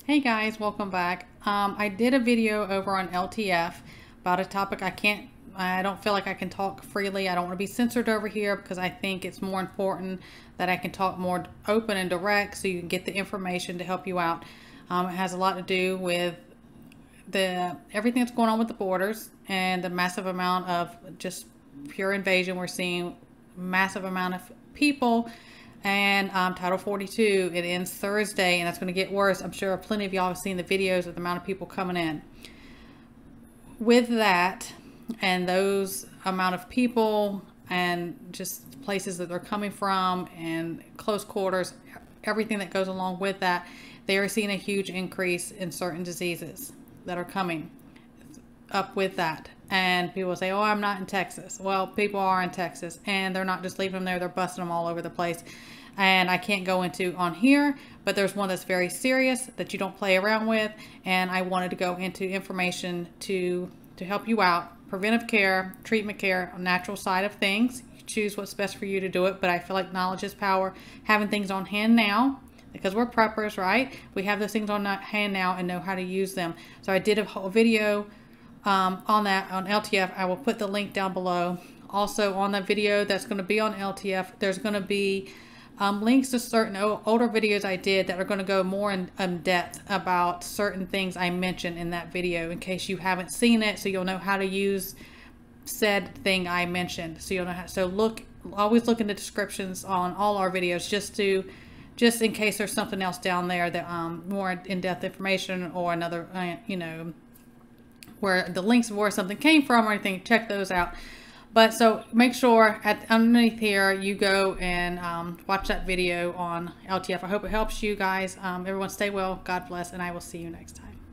Hey guys, welcome back. I did a video over on LTF about a topic I don't feel like I can talk freely. I don't want to be censored over here because I think it's more important that I can talk more open and direct so you can get the information to help you out. It has a lot to do with everything that's going on with the borders and the massive amount of just pure invasion. We're seeing massive amount of people. And Title 42, it ends Thursday, and that's going to get worse. I'm sure plenty of y'all have seen the videos of the amount of people coming in. With that, and those amount of people, and just places that they're coming from, and close quarters, everything that goes along with that, they are seeing a huge increase in certain diseases that are coming up with that. And people say, oh, I'm not in Texas. Well, people are in Texas, and they're not just leaving them there. They're busting them all over the place. And I can't go into on here, but there's one that's very serious that you don't play around with. And I wanted to go into information to help you out. Preventive care, treatment care, natural side of things. You choose what's best for you to do it. But I feel like knowledge is power. Having things on hand now, because we're preppers, right? We have those things on hand now and know how to use them. So I did a whole video on that on LTF. I will put the link down below. Also on that video that's going to be on LTF, there's going to be links to certain older videos I did that are going to go more in depth about certain things I mentioned in that video in case you haven't seen it, so you'll know how to use said thing I mentioned. So you'll know how. So always look in the descriptions on all our videos just in case there's something else down there that more in-depth information or another where the links of where something came from or anything. Check those out. But so make sure underneath here you go and watch that video on LTF. I hope it helps you guys. Everyone stay well, God bless, and I will see you next time.